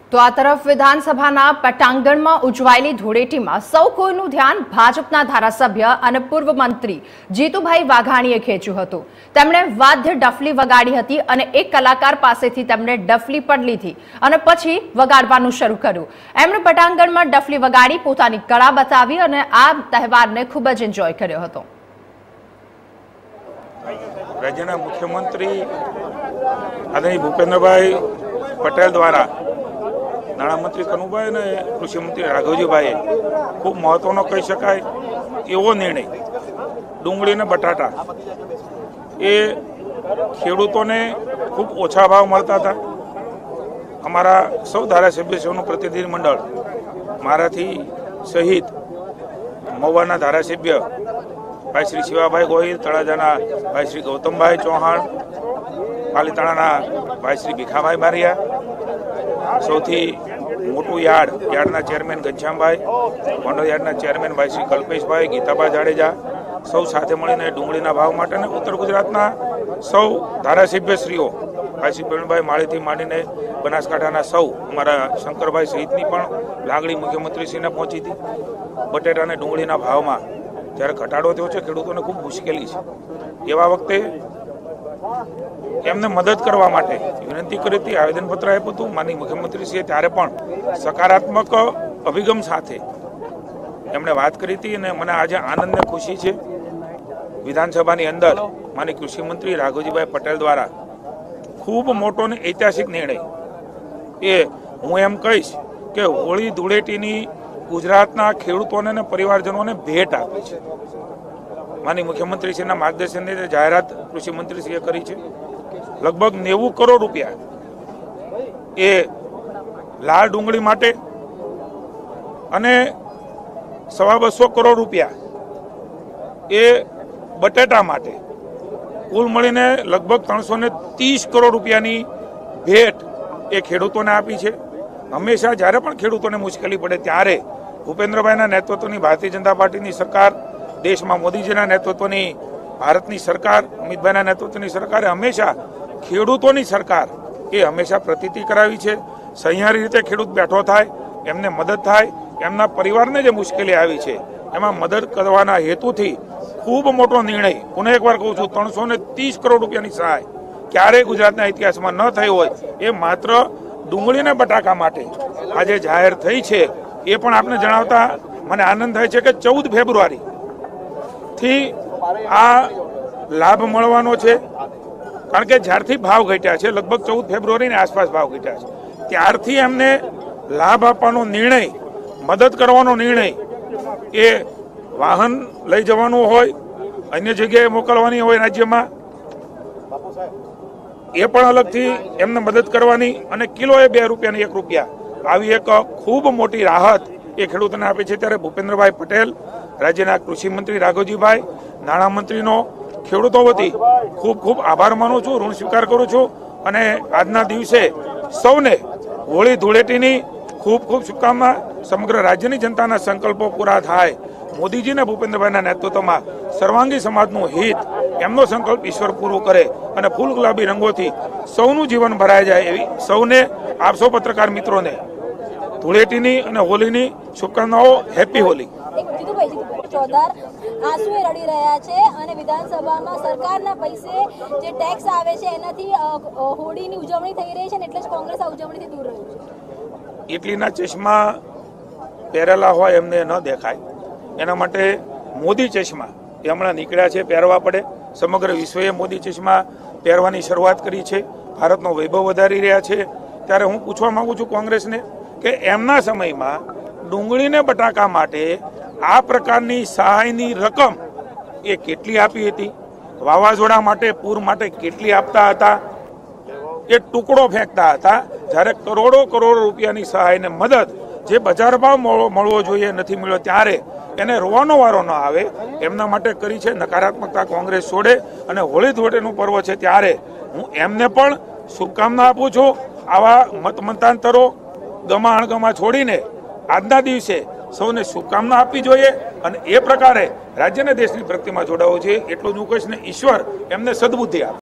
तो आ तरफ विधानसभा पटांगण में उजवायेली धूळेटी में सौ कोईनु ध्यान भाजपा धारासभ्य और पूर्व मंत्री जीतुभाई वाघाणीए खेच्युं हतुं। तेमणे वाद्य डफली वगाड़ी हती अने एक कलाकार पासेथी तेमणे डफली पण लीधी अने पछी वगाड़वानुं शरू कर्युं। एमणे पटांगण में डफली वगाड़ी पोतानी कला बतावी अने आ तहेवारने खूब ज एन्जॉय कर्यो हतो। राज्यना मुख्यमंत्री आदरणीय भूपेन्द्रभाई पटेल द्वारा नाणामंत्री कनुभाई ने कृषि मंत्री राघवजीभाई खूब महत्वनो कही शकाय एवो निर्णय डूंगળી ने बटाटा ए खेडूतोने खूब ओछा भाव मळता था। अमारा सौ धारासभ्योनुं प्रतिनिधि मंडळ माराथी सहित महुवाना धारासभ्य भाई श्री शिवाभाई गोहिल, तळाजाना भाई श्री गौतमभाई चौहान, पालीताणाना भाई श्री भीखाभाई बारिया, सौथी मोटू यार्डना चेरमेन घनश्यामभाई, गोंडल यार्डना चेरमेन भाई श्री कल्पेशभाई, गीताभाई जाडेजा सौ साथे मळीने डूंगळीना भाव माटे ने उत्तर गुजरातना सौ धारासभ्यश्रीओ भाई श्री प्रवीणभाई माळीथी मांडीने बनासकांठाना सौ अमारा शंकरभाई सहितनी पण लागणी मुख्यमंत्रीश्रीने पहोंची थी। बटेटा ने डूंगळीना भावमां ज्यारे घटाडो थयो छे खेडूतोने खूब मुश्केली छे। एवा वखते एमने मदद करवा माटे विनंती करी थी, आवेदनपत्र आप्युं हतुं। माननीय मुख्यमंत्रीश्रीए त्यारे पण सकारात्मक अभिगम साथे एमणे वात करी थी अने मने आजे आनंद ने खुशी छे विधानसभानी अंदर माननीय कृषि मंत्री राघवजीभाई पटेल द्वारा खूब मोटो ने ऐतिहासिक निर्णय ए हूँ एम कहीश के होळी धूळेटीनी गुजरातना खेडूतोने ने परिवारजनोने भेट आपी छे। माननीय मुख्यमंत्रीश्रीना मार्गदर्शननी जाहेरात कृषि मंत्रीश्रीए करी छे। लगभग 90 करोड़ रुपया ए लाल डूंगળી माटे अने 250 करोड़ रुपया ए बटेटा माटे कुल मळीने लगभग 330 करोड़ रुपयानी भेट ए खेडूतोने आपी छे। हमेशा ज्यारे पण खेडूतोने मुश्केली पड़े त्यारे भूपेन्द्रभाईना नेतृत्वनी भारतीय जनता पार्टीनी सरकार, देश में मोदीजीना नेतृत्वनी भारतनी सरकार, अमितभाईना नेतृत्वनी सरकारे हमेशा खेडूतोनी सरकार ए हमेशा प्रतीति करावी छे। सहियारी रीते खेडूत बेठो थाय, एमने मदद थाय, एमना परिवारने जे मुश्केली आवी छे एमां मदद करवाना हेतुथी खूब मोटो निर्णय, पुनः एकवार कहूं छुं, 330 करोड़ रुपयानी सहाय क्यारेय गुजरातना इतिहासमां न थई होय ए मात्र डूंगળી ने बटाका माटे आजे जाहेर थई छे। ए पण आपने जणावता मने आनंद थाय छे के 14 फेब्रुआरी थी आ लाभ मळवानो छे, कारण के ज्यारथी भाव घट्या छे लगभग 14 फेब्रुआरी आसपास भाव घट्या छे त्यारथी एमने लाभ आपवानो निर्णय, मदद करवानो निर्णय ए वाहन लई जवानुं होय, अन्य जग्याए मोकलवानी होय राज्यमां ए पण अलगथी एमने मदद करवानी अने किलोए 2 રૂપિયાની 1 રૂપિયા આવી એક खूब मोटी राहत ए खेडूतोने आपी छे। त्यारे भूपेन्द्रभाई पटेल, राज्यना कृषि मंत्री राघवजीभाई, नाणामंत्रीनो खेडूतो वती खूब खूब आभार मानु छुं, ऋण स्वीकार करूं छुं अने आजना दिवसे सौने होळी धूळेटीनी खूब खूब शुभकामना। समग्र राज्यनी जनताना संकल्पो पूरा थाय, मोदीजी ने भूपेन्द्रभाईना नेतृत्वमां सर्वांगी समाजनुं हित एमनो संकल्प ईश्वर पूरो करे अने फूल गुलाबी रंगोथी सौनुं जीवन भराई जाय एवी सौने आप सौ पत्रकार मित्रोने धूळेटीनी अने होलीनी शुभकामनाओ। હેપી હોલી। ચોધાર આંસુએ રડી રહ્યા છે અને વિધાનસભામાં સરકારના પૈસે જે ટેક્સ આવે છે એનાથી હોળીની ઉજવણી થઈ રહી છે ને એટલે જ કોંગ્રેસ આ ઉજવણીથી દૂર રહ્યું છે। ઇટલીના ચશ્મા પહેરેલા હોય એમને ન દેખાય એના માટે મોદી ચશ્મા એ હમણાં નીકળ્યા છે, પહેરવા પડે। સમગ્ર વિશ્વએ મોદી ચશ્મા પહેરવાની શરૂઆત કરી છે, ભારતનો વૈભવ વધારી રહ્યા છે। ત્યારે હું પૂછવા માંગુ છું કોંગ્રેસને કે એમના સમયમાં ડુંગળીને બટાકા માટે આ પ્રકારની સહાયની રકમ એ કેટલી આપી હતી, વાવાઝોડા માટે, પૂર માટે કેટલી આપતા હતા, એ ટુકડો ફેંકતા હતા, જ્યારે કરોડો કરોડ રૂપિયાની સહાયને મદદ જે બજાર ભાવ મળવો જોઈએ નથી મળ્યો ત્યારે એને રોવાનો વારો ન આવે એમના માટે કરી છે। નકારાત્મકતા કોંગ્રેસ છોડે અને હોળી ધૂળેટીનું પર્વ છે ત્યારે હું એમને પણ શુભકામના આપું છું। આવા મતમતાંતરો ગમા અણગમા છોડીને આજના દિવસે સૌને શુભકામના આપવી જોઈએ અને એ પ્રકારે રાજ્યને દેશની પ્રગતિમાં જોડાવવો જોઈએ। એટલું જ હું કહીશ ને ઈશ્વર એમને સદબુદ્ધિ આપે।